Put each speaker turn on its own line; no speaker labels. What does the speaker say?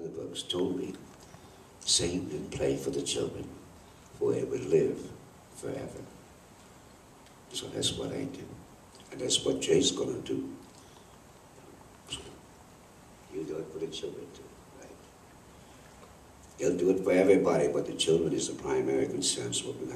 the books told me, sing and play for the children, for it would live forever. So that's what I do. And that's what Jay's gonna do. So you do it for the children too, right? He'll do it for everybody, but the children is the primary concern, so we